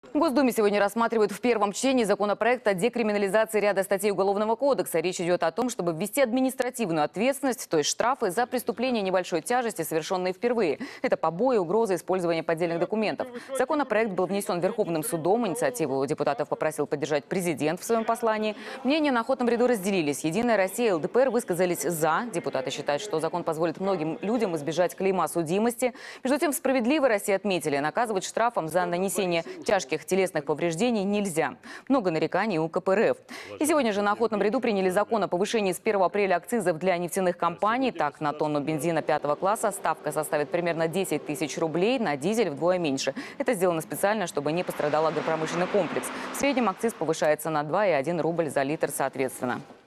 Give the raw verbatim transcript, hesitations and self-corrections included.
В Госдуме сегодня рассматривают в первом чтении законопроект о декриминализации ряда статей Уголовного кодекса. Речь идет о том, чтобы ввести административную ответственность, то есть штрафы за преступления небольшой тяжести, совершенные впервые. Это побои, угрозы, использование поддельных документов. Законопроект был внесен Верховным судом. Инициативу депутатов попросил поддержать президент в своем послании. Мнения на охотном ряду разделились. Единая Россия и эл дэ пэ эр высказались «за». Депутаты считают, что закон позволит многим людям избежать клейма судимости. Между тем, в «Справедливой России» отметили, наказывать штрафом за нанесение тяжких телесных повреждений нельзя. Много нареканий у ка пэ эр эф. И сегодня же на охотном ряду приняли закон о повышении с первого апреля акцизов для нефтяных компаний. Так, на тонну бензина пятого класса ставка составит примерно десять тысяч рублей, на дизель вдвое меньше. Это сделано специально, чтобы не пострадал агропромышленный комплекс. В среднем акциз повышается на два и один рубль за литр соответственно.